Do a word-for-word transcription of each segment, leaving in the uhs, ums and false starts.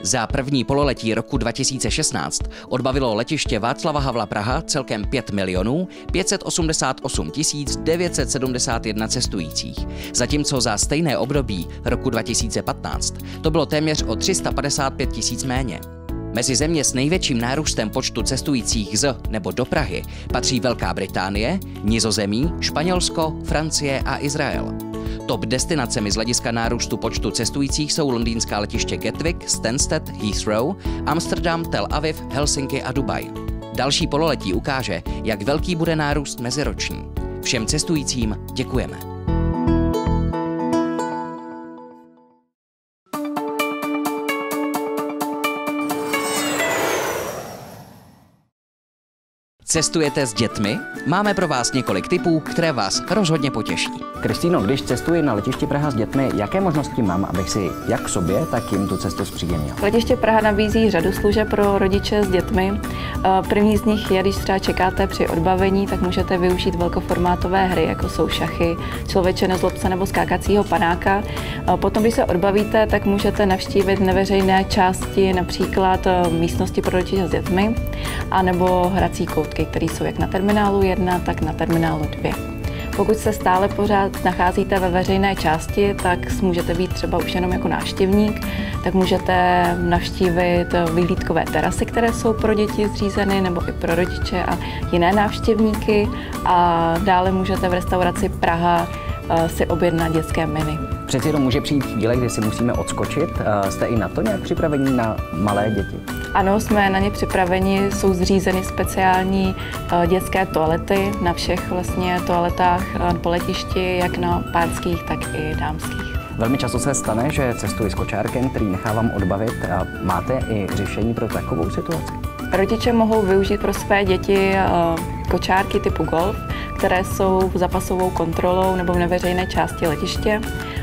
Za první pololetí roku dva tisíce šestnáct odbavilo letiště Václava Havla Praha celkem pět milionů pět set osmdesát osm tisíc devět set sedmdesát jedna cestujících, zatímco za stejné období roku dva tisíce patnáct to bylo téměř o tři sta padesát pět tisíc méně. Mezi země s největším nárůstem počtu cestujících z nebo do Prahy patří Velká Británie, Nizozemí, Španělsko, Francie a Izrael. Top destinacemi z hlediska nárůstu počtu cestujících jsou londýnská letiště Gatwick, Stansted, Heathrow, Amsterdam, Tel Aviv, Helsinki a Dubaj. Další pololetí ukáže, jak velký bude nárůst meziroční. Všem cestujícím děkujeme. Cestujete s dětmi? Máme pro vás několik tipů, které vás rozhodně potěší. Kristýno, když cestuji na letiště Praha s dětmi, jaké možnosti mám, abych si jak sobě, tak jim tu cestu zpříjemnil? Letiště Praha nabízí řadu služeb pro rodiče s dětmi. První z nich je, když třeba čekáte při odbavení, tak můžete využít velkoformátové hry, jako jsou šachy, Člověče nezlob se nebo skákacího panáka. Potom, když se odbavíte, tak můžete navštívit neveřejné části, například místnosti pro rodiče s dětmi, anebo hrací koutky, které jsou jak na terminálu jedna, tak na terminálu dvě. Pokud se stále pořád nacházíte ve veřejné části, tak můžete být třeba už jenom jako návštěvník, tak můžete navštívit vyhlídkové terasy, které jsou pro děti zřízeny, nebo i pro rodiče a jiné návštěvníky. A dále můžete v restauraci Praha si objednat dětské menu. Přeci jenom může přijít chvíle, kdy si musíme odskočit. Jste i na to nějak připravení na malé děti? Ano, jsme na ně připraveni. Jsou zřízeny speciální dětské toalety na všech vlastně toaletách po letišti, jak na pánských, tak i dámských. Velmi často se stane, že cestuji s kočárkem, který nechávám odbavit. Máte i řešení pro takovou situaci? Rodiče mohou využít pro své děti kočárky typu golf, které jsou zapasovou kontrolou nebo v neveřejné části letiště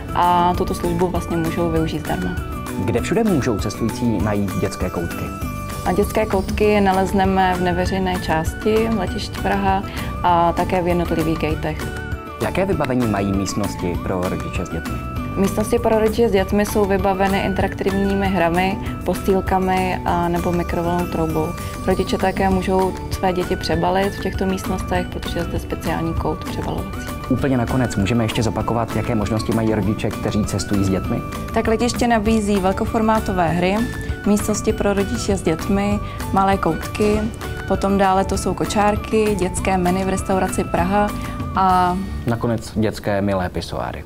a tuto službu vlastně můžou využít zdarma. Kde všude můžou cestující najít dětské koutky? A dětské koutky nalezneme v neveřejné části letiště Praha a také v jednotlivých gatech. Jaké vybavení mají místnosti pro rodiče s dětmi? Místnosti pro rodiče s dětmi jsou vybaveny interaktivními hrami, postýlkami a nebo mikrovlnnou troubou. Rodiče také můžou své děti přebalit v těchto místnostech, protože je zde speciální kout přebalovací. Úplně nakonec můžeme ještě zopakovat, jaké možnosti mají rodiče, kteří cestují s dětmi? Tak letiště nabízí velkoformátové hry, místnosti pro rodiče s dětmi, malé koutky, potom dále to jsou kočárky, dětské menu v restauraci Praha a nakonec dětské milé pisoáry.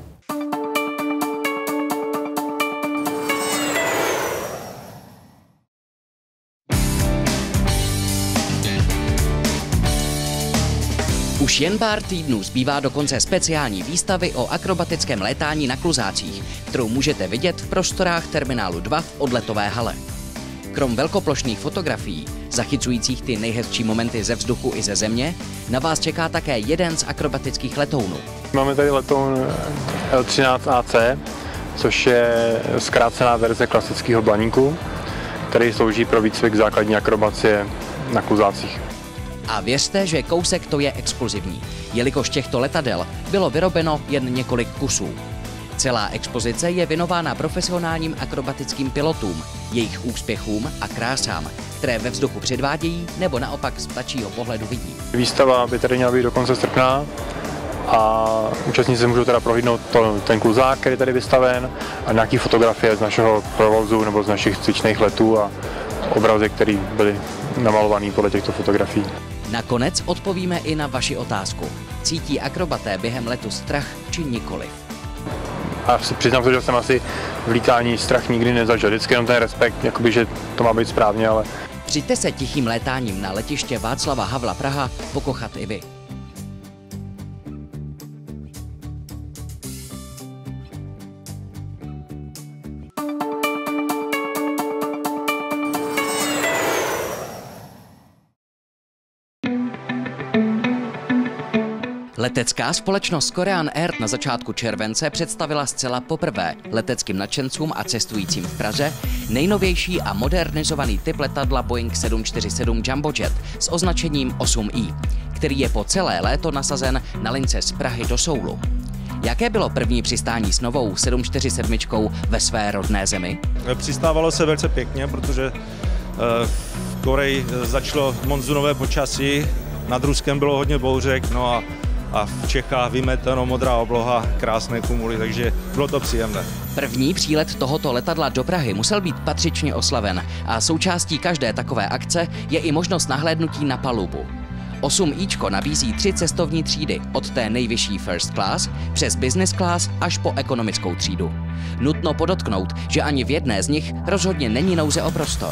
Už jen pár týdnů zbývá do konce speciální výstavy o akrobatickém létání na kluzácích, kterou můžete vidět v prostorách terminálu dva v odletové hale. Krom velkoplošných fotografií, zachycujících ty nejhezčí momenty ze vzduchu i ze země, na vás čeká také jeden z akrobatických letounů. Máme tady letoun L třináct A C, což je zkrácená verze klasického blaníku, který slouží pro výcvik základní akrobacie na kluzácích. A věřte, že kousek to je exkluzivní, jelikož těchto letadel bylo vyrobeno jen několik kusů. Celá expozice je věnována profesionálním akrobatickým pilotům, jejich úspěchům a krásám, které ve vzduchu předvádějí nebo naopak z ptačího pohledu vidí. Výstava by tady měla být do konce srpna a účastníci můžou teda prohlídnout to, ten kluzák, který je tady vystaven, a nějaké fotografie z našeho provozu nebo z našich cvičných letů a obrazy, které byly namalované podle těchto fotografií. Nakonec odpovíme i na vaši otázku. Cítí akrobaté během letu strach či nikoliv? A přiznám se, že jsem asi v lítání strach nikdy nezažil. Vždycky jenom ten respekt, jakoby, že to má být správně, ale... Přijďte se tichým létáním na letiště Václava Havla Praha pokochat i vy. Letecká společnost Korean Air na začátku července představila zcela poprvé leteckým nadšencům a cestujícím v Praze nejnovější a modernizovaný typ letadla Boeing sedm čtyři sedm Jumbo Jet s označením osm i, který je po celé léto nasazen na lince z Prahy do Soulu. Jaké bylo první přistání s novou sedm čtyři sedm ve své rodné zemi? Přistávalo se velice pěkně, protože v Koreji začalo monzunové počasí, nad Ruskem bylo hodně bouřek, no a, a v Čechách vymeteno, modrá obloha, krásné kumuly, takže bylo to příjemné. První přílet tohoto letadla do Prahy musel být patřičně oslaven a součástí každé takové akce je i možnost nahlédnutí na palubu. osm íčko nabízí tři cestovní třídy, od té nejvyšší first class přes business class až po ekonomickou třídu. Nutno podotknout, že ani v jedné z nich rozhodně není nouze o prostor.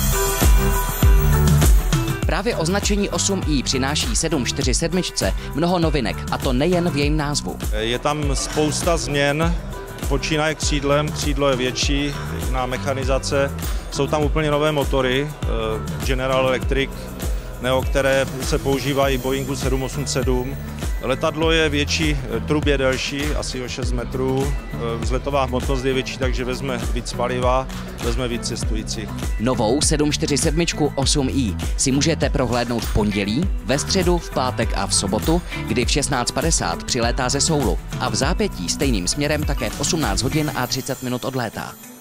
Právě označení osm í přináší sedm čtyři sedm mnoho novinek, a to nejen v jejím názvu. Je tam spousta změn, počínaje křídlem, křídlo je větší, jiná mechanizace, jsou tam úplně nové motory, General Electric, Neo, které se používají Boeingu sedm osm sedm. Letadlo je větší, trub je delší, asi o šest metrů, vzletová hmotnost je větší, takže vezme víc paliva, vezme víc cestujících. Novou sedm čtyři sedm osm í si můžete prohlédnout v pondělí, ve středu, v pátek a v sobotu, kdy v šestnáct padesát přilétá ze Soulu a v zápětí stejným směrem také v osmnáct hodin a třicet minut odlétá.